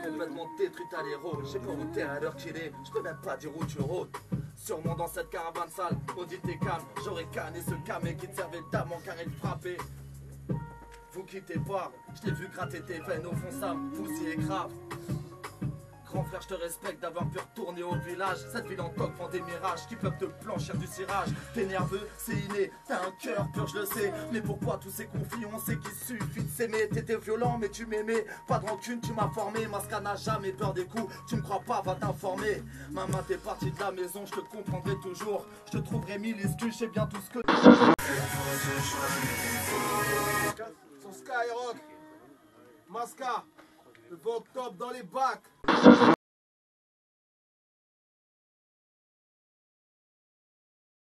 complètement détruit à l'héros. Je sais pas où t'es à l'heure qu'il est, je peux même pas dire où tu rôdes. Sûrement dans cette caravane sale, maudit et calme. J'aurais canné ce camé qui te servait d'âme en carré de frapper. Vous quittez pas, je l'ai vu gratter tes veines au fond, ça me bousille grave. Grand frère, je te respecte d'avoir pu retourner au village. Cette ville en coque vend des mirages qui peuvent te blanchir du cirage. T'es nerveux, c'est inné, t'as un cœur pur, je le sais. Mais pourquoi tous ces conflits? On sait qu'il suffit de s'aimer. T'étais violent, mais tu m'aimais. Pas de rancune, tu m'as formé. Masca n'a jamais peur des coups. Tu me crois pas, va t'informer. Maman, t'es parti de la maison, je te comprendrai toujours. Je te trouverai mille excuses, je sais bien tout ce que. Sur Skyrock, Masca, le vent top dans les bacs.